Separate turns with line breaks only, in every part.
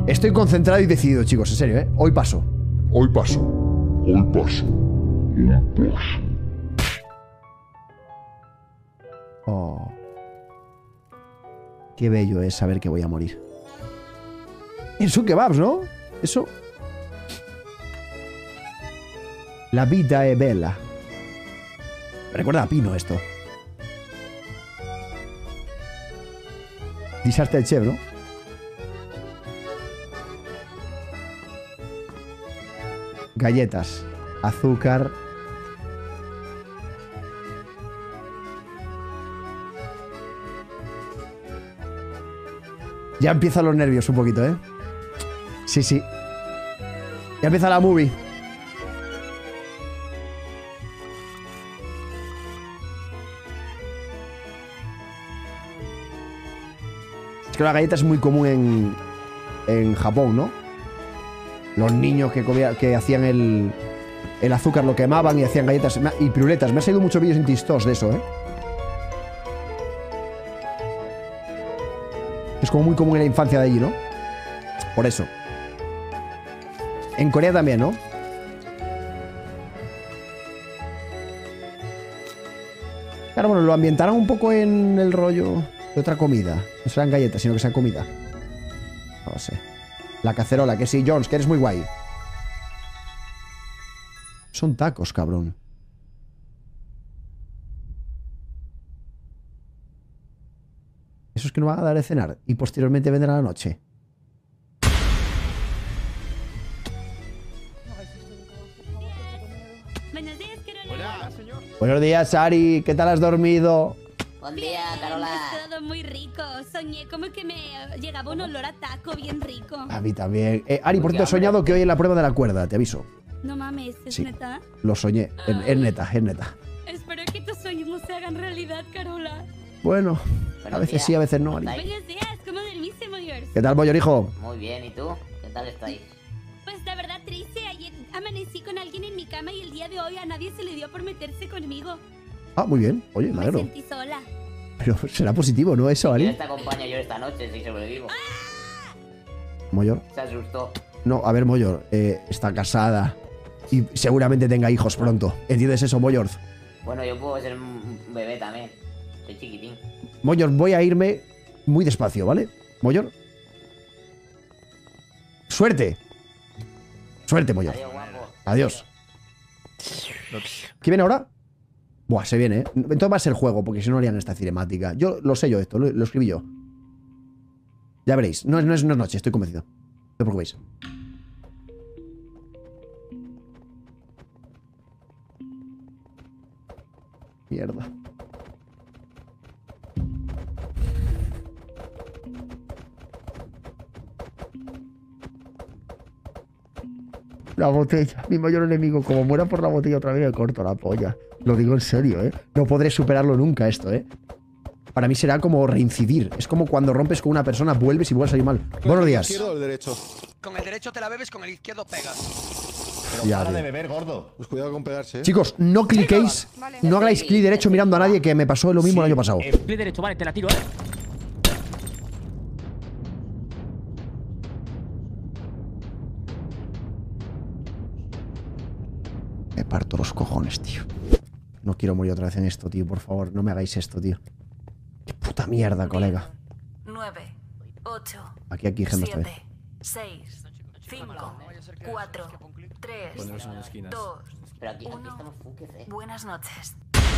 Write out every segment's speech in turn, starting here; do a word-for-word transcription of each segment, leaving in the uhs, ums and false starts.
Estoy concentrado y decidido, chicos, en serio, ¿eh? Hoy paso.
Hoy paso. Hoy paso. Hoy paso.
Oh. Qué bello es saber que voy a morir. En su kebabs, ¿no? Eso. La vida es bella. Me recuerda a Pino esto. Disarte el chef, ¿no? Galletas, azúcar. Ya empiezan los nervios un poquito, ¿eh? Sí, sí. Ya empieza la movie. Es que la galleta es muy común en, en Japón, ¿no? Los niños que, comía, que hacían el, el azúcar lo quemaban y hacían galletas y piruletas. Me ha salido muchos vídeos en TikTok de eso, ¿eh? Es como muy común en la infancia de allí, ¿no? Por eso. En Corea también, ¿no? Claro, bueno, lo ambientarán un poco en el rollo de otra comida. No serán galletas, sino que sean comida. No lo sé. La cacerola, que sí, Jones, que eres muy guay. Son tacos, cabrón. Esos que nos van a dar de cenar y posteriormente vendrán a la noche.
Buenos días, Carola.
Buenos días, Ari. ¿Qué tal has dormido?
Buen día, Carola.
Es todo muy rico. Soñé como que me llegaba un olor a taco bien rico.
A mí también. Eh, Ari, por cierto, he soñado que hoy en la prueba de la cuerda, te aviso.
No mames, ¿es
Sí.
neta?
Lo soñé. Es, es neta, es neta.
Espero que tus sueños no se hagan realidad, Carola.
Bueno, a
Buenos
veces
días.
sí, a veces no, Ari.
Buenos días, ¿cómo dormiste, Moyers?
¿Qué tal, Boyor, hijo?
Muy bien, ¿y tú? ¿Qué tal estáis?
Pues la verdad triste, ayer amanecí con alguien en mi cama y el día de hoy a nadie se le dio por meterse conmigo.
Ah, muy bien. Oye, me
Me
alegro.
sentí sola.
Pero será positivo, ¿no? Eso,
¿Quién
Ari.
te acompaña yo esta noche si sobrevivo?
Moyor.
Se asustó.
No, a ver, Moyor. Eh, está casada. Y seguramente tenga hijos pronto. ¿Entiendes eso, Moyor?
Bueno, yo puedo ser un bebé también. Soy chiquitín.
Moyor, voy a irme muy despacio, ¿vale? Moyor. ¡Suerte! Suerte, Moyor.
Adiós, guapo.
Adiós. ¿Qué viene ahora? Buah, se viene, ¿eh? Entonces va a ser juego, porque si no harían esta cinemática. Yo lo sé yo esto, lo, lo escribí yo. Ya veréis. No, no, es, no es noche, estoy convencido. No os preocupéis. Mierda. La botella, mi mayor enemigo. Como muera por la botella otra vez, me corto la polla. Lo digo en serio, ¿eh? No podré superarlo nunca esto, ¿eh? Para mí será como reincidir. Es como cuando rompes con una persona, vuelves y vuelves a salir mal. Buenos días.
¿Izquierdo o el derecho?
Con el derecho te la bebes, con el izquierdo pegas.
Pero
Ya,
para
tío.
de beber, gordo.
Pues cuidado con pegarse, ¿eh?
Chicos, no cliquéis, no hagáis clic derecho mirando a nadie, que me pasó lo mismo el año pasado.
Eh, clic derecho, vale, te la tiro, ¿eh?
Me parto los cojones, tío. No quiero morir otra vez en esto, tío. Por favor, no me hagáis esto, tío. Qué puta mierda, colega.
nueve, ocho,
Aquí, aquí, gente, esta vez.
siete, seis, cinco, cuatro, tres, dos,
Pero aquí, aquí
uno.
estamos fuques, eh.
Buenas noches.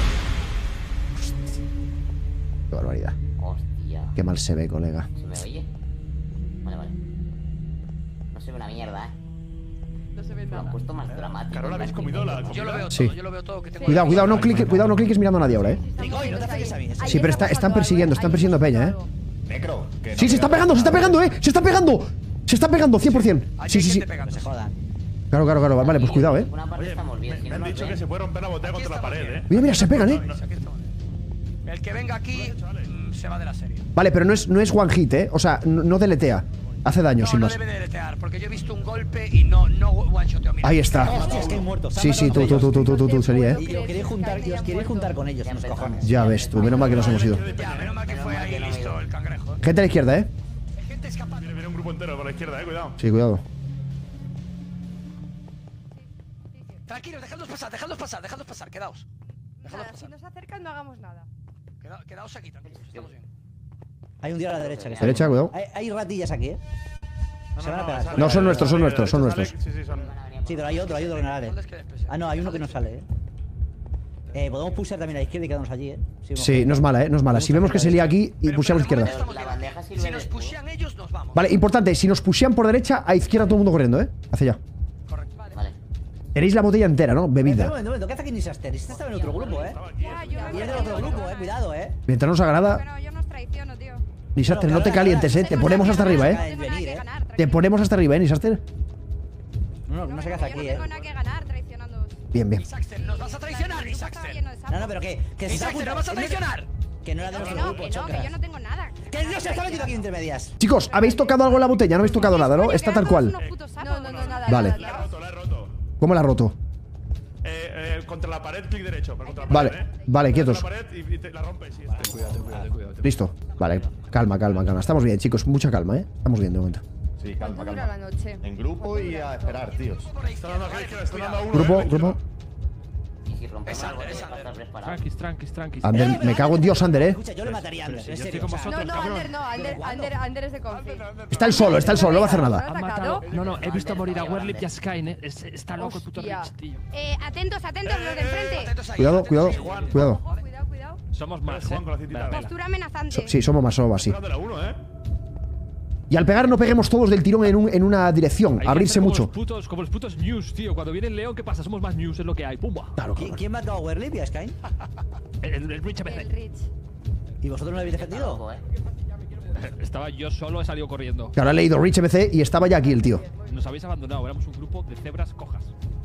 Qué barbaridad.
Hostia.
Qué mal se ve, colega.
¿Se me oye? Vale, vale. No se ve una mierda, eh.
No se ve
Lo han
nada.
puesto más dramático.
Carola, ¿habéis comido la comida?
Yo lo veo
Sí.
todo, yo lo veo todo. Que tengo
Cuidado,
aquí.
cuidado, no cliques, cuidado, no cliques mirando a nadie ahora, eh.
Rigoy, no te acerques a mí.
Sí, pero está- están persiguiendo, están persiguiendo a Peña, eh.
Necro. que no
Sí, se está
digas-
pegando, se está pegando, eh. Se está pegando. Se está pegando, cien por cien.
Allí
Sí,
hay
sí, sí.
gente pegando. Se jodan.
Claro, claro, claro. Vale, pues cuidado, eh.
Una parte
Oye,
estamos bien.
me,
si
me
no
han
nos
dicho
ven.
que se puede romper la botella
Aquí
contra la
estamos
pared,
bien.
eh.
Mira, mira, se pegan, eh.
Aquí estamos bien. El que venga aquí mm, se va de la serie.
Vale, pero no es, no es one hit, eh. O sea, no, no deletea. Hace daño,
No,
sin
no
más.
debe de deletear, porque yo he visto un golpe y no, no one-shoteo. Mira.
Ahí está.
Hostia, es que hay muertos.
Sí, sí, tú, tú, tú, tú, tú, tú, tú, sería, eh.
Y os queréis juntar, y os queréis juntar con ellos, los cojones.
Ya ves tú, menos mal que nos hemos ido.
Ya, menos mal que fue ahí listo el cangrejo.
Gente a la izquierda, eh.
Hay gente escapando.
Viene un grupo entero por la izquierda, eh, cuidado.
Sí, cuidado.
Tranquilos, dejadlos pasar, dejadlos pasar, dejadlos pasar, quedaos. Dejadlos
Nada, si
pasar.
nos acercan no hagamos nada.
Queda- Quedaos aquí, tranquilos, estamos bien.
Hay un tío a la derecha. Que está-
Derecha, cuidado.
Hay, hay ratillas aquí, ¿eh? Se van a pegar.
sale-
No, son nuestros, son nuestros, son
sale-
nuestros.
Sí, sí, son.
Sí, pero hay otro, hay otro que no sale.
No les quedéis pesados.
Ah, no, hay uno que no sale, ¿eh? Eh, podemos pulsar también a la izquierda y quedarnos allí, ¿eh? Si vemos
Sí,
que-
no es mala, ¿eh? No es mala. Si vemos que se lía aquí y
Pero-
pusheamos
pero de
izquierda.
momento estamos
La
bien.
bandeja sirve
Si
de
nos
escudo.
pushean ellos, nos vamos.
Vale, importante. Si nos pushean por derecha, a izquierda todo el mundo corriendo, ¿eh? Hacia allá.
Correcto.
Vale.
Tenéis la botella entera, ¿no?
Eh, un
Bebida.
momento, un momento, ¿qué hace aquí Nisaster? Nisaster estaba en otro grupo, ¿eh?
Ya, yo
Y es del otro grupo, eh, cuidado, eh.
Mientras nos agrada,
Bueno, yo no os traiciono, tío.
Nisaster, no te calientes, ¿eh? Te ponemos hasta arriba,
No
¿eh?
tengo nada que ganar,
Te
tranquilo.
ponemos hasta arriba, ¿eh, Nisaster?
No, no, no sé qué hace
Yo no
aquí, eh.
tengo nada que ganar traicionándoos.
Bien, bien.
Isaacster, nos vas a traicionar,
El grupo estaba
Isaacster.
lleno de sapos.
No, no, pero que, que se está
Isaacster, nos vas a traicionar.
Que no era de
Que
nuestro
no,
grupo,
que no, que
chocas.
yo no tengo nada.
Que no se está metido aquí entre medias.
Chicos, ¿habéis tocado algo en la botella? No habéis tocado nada, ¿no?
Coño,
Está
que
tal
éramos
cual.
unos putos sapos. No, no, no, nada.
Vale.
nada,
La he
nada.
roto, la he roto.
¿Cómo la ha roto?
Eh, eh, contra la pared, clic derecho. pero Contra la
Vale,
pared, ¿eh?
vale, quietos.
Contra la pared y, y te la rompes. Y está.
Cuidado, cuidado, cuidado.
Listo. Vale, calma, calma, calma. Estamos bien, chicos. Mucha calma, ¿eh? Estamos bien de momento.
Sí, calma,
¿Cuánto dura
calma.
la noche?
En grupo y a esperar, tíos.
Está dando a la izquierda, está dando a uno.
Grupo,
eh,
grupo.
Y si rompemos
Es Ander,
algo,
es
va a
Ander.
estar preparado.
Tranquis, tranquis, tranquis.
Ander, me cago en Dios, Ander, ¿eh?
Escucha, yo le mataría a Ander, en serio. o sea,
No, no, Ander no, Ander, Ander, Ander es de confi.
Está el solo, está el solo, no va a hacer nada.
Han matado. No, no, he visto morir a Werlip y a Skyne. Es- Está loco el puto
Hostia.
Rich, tío.
Eh, atentos, atentos, los de enfrente.
Atentos ahí,
Cuidado,
atentos
cuidado,
ahí, Juan.
cuidado.
Ojo, cuidado, cuidado.
Somos más,
Juan
eh.
con la cintita.
Vela, vela.
Postura amenazante.
So- sí, somos más sobas, sí.
Dándole a uno, eh.
Y al pegar no peguemos todos del tirón en, un- en una dirección.
Hay que
Abrirse
hacer como
mucho.
Los putos, como los putos news, tío. Cuando viene el león, ¿qué pasa? Somos más news, es lo que hay. Pumba.
Claro,
¿Quién,
claro.
¿Quién mató a Werlip y a Skyne?
El, el Rich
El
M C.
Rich.
¿Y vosotros no lo habéis
Está
defendido?
loco, eh.
Estaba yo solo, he salido corriendo.
Que ahora he leído Rich M C y estaba ya aquí el tío.
Nos habéis abandonado, éramos un grupo de cebras cojas.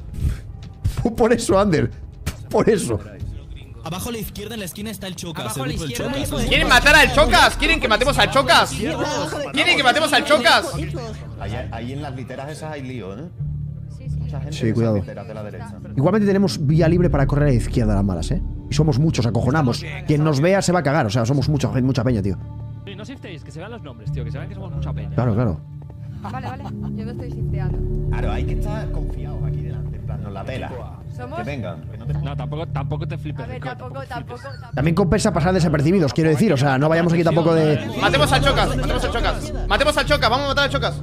Por eso, Ander. Por eso.
Abajo a la izquierda en la esquina está el Chocas.
Abajo a la
el grupo del
izquierda.
Chocas.
¿Quieren matar al Chocas? ¿Quieren que matemos al Chocas? ¿Quieren que matemos al Chocas?
Ahí, ahí en las literas esas hay lío, ¿eh?
Sí, sí.
Mucha gente
Sí,
en esas
cuidado.
literas de la derecha.
Igualmente tenemos vía libre para correr a la izquierda a las malas, ¿eh? Y somos muchos, acojonamos. Quien nos vea se va a cagar. O sea, somos mucha, mucha peña, tío.
Sí, no shiftéis, que se vean los nombres, tío. Que se vean que somos mucha peña.
Claro, claro.
Vale, vale. Yo no estoy shifteando.
Claro, hay que estar confiados aquí delante. En plan, nos la pela.
Somos.
Que vengan. Que no te...
No, tampoco, tampoco te flipes.
A ver,
Rico,
tampoco,
te
tampoco.
flipes.
tampoco.
También compensa pasar desapercibidos, quiero decir. O sea, no vayamos aquí tampoco de.
Matemos al Chocas, matemos al Chocas. Matemos al Chocas, vamos a matar al Chocas.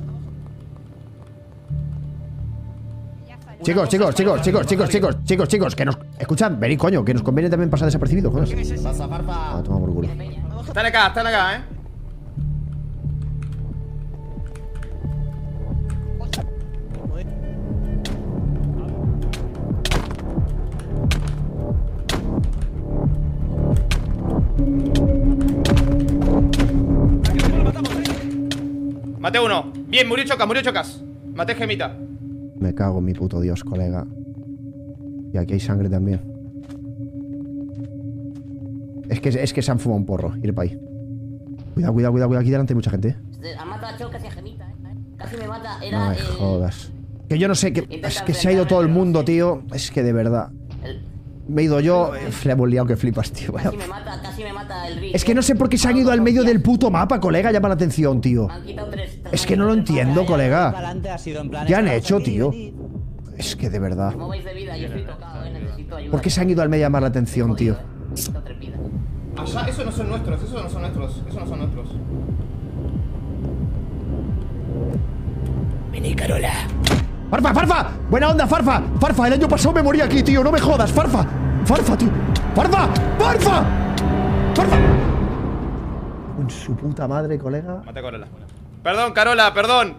Chicos, chicos, chicos, chicos, chicos, chicos, chicos, chicos, que nos. Escuchad, venid, coño, que nos conviene también pasar desapercibidos, joder.
Pasa, farfa.
Ah, toma por culo.
Están acá, están acá, eh. Maté uno. Bien, murió Chocas, murió Chocas. Maté Gemita.
Me cago en mi puto Dios, colega. Y aquí hay sangre también. Es que, es que se han fumado un porro. Ir para ahí. Cuidado, cuidado, cuidado, cuidado. Aquí delante hay mucha gente, ¿eh?
Este, Han matado a Chocas y a Gemita, eh. Casi me mata.
No
Era
me
el,
jodas. Que yo no sé, que, es que se ha ido todo el mundo, tío. Es que de verdad.
el-
Me he ido yo. eh, Le hemos liado que flipas, tío. Vaya.
Casi me mata, casi me mata el Rich.
Es que no sé por qué se han ido al medio del puto mapa, colega. Llama la atención, tío.
Me han quitado tres. tres
Es que no lo
manitos de
entiendo,
mata,
colega.
Para adelante ha sido en plan.
¿Qué han
estamos
hecho,
aquí,
tío?
venid.
Es que de verdad.
¿Cómo vais de vida? Yo estoy tocado, eh. Necesito ayuda.
¿Por qué se han ido al medio a llamar la atención, tío?
Jodido, eh. Necesito tres vidas.
Allá, esos no son nuestros, esos no son nuestros, esos no son nuestros.
Vení, Carola. ¡Farfa, Farfa! ¡Buena onda, Farfa! ¡Farfa! El año pasado me morí aquí, tío. No me jodas, Farfa. ¡Farfa, tío! ¡Farfa! ¡Farfa! ¡Farfa! Con su puta madre, colega.
Mate a Carola. Perdón, Carola, perdón.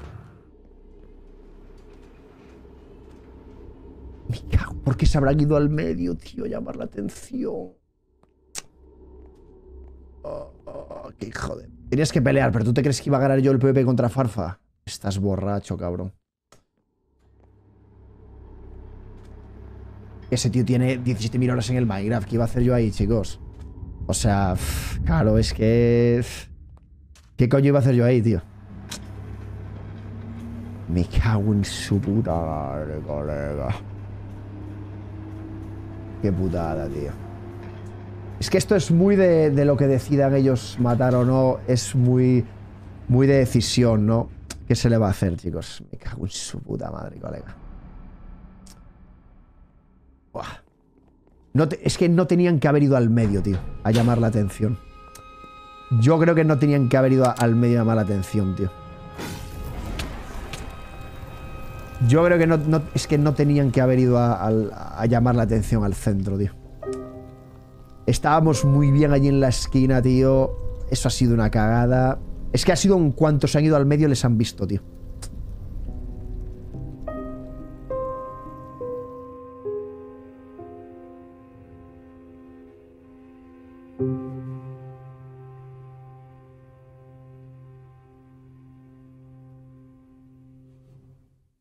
Me cago. ¿Por qué se habrán ido al medio, tío? Llamar la atención. Oh, oh, qué hijo de... Tenías que pelear, pero ¿tú te crees que iba a ganar yo el PvP contra Farfa? Estás borracho, cabrón. Ese tío tiene diecisiete mil horas en el Minecraft. ¿Qué iba a hacer yo ahí, chicos? O sea, pff, claro, es que... pff, ¿qué coño iba a hacer yo ahí, tío? Me cago en su puta madre, colega. Qué putada, tío. Es que esto es muy de, de lo que decidan ellos matar o no. Es muy... Muy de decisión, ¿no? ¿Qué se le va a hacer, chicos? Me cago en su puta madre, colega. Buah. No te, es que no tenían que haber ido al medio, tío, a llamar la atención. Yo creo que no tenían que haber ido a, al medio a llamar la atención, tío. Yo creo que no, no es que no tenían que haber ido a, a, a llamar la atención al centro, tío. Estábamos muy bien allí en la esquina, tío. Eso ha sido una cagada. Es que ha sido en cuanto se han ido al medio les han visto, tío.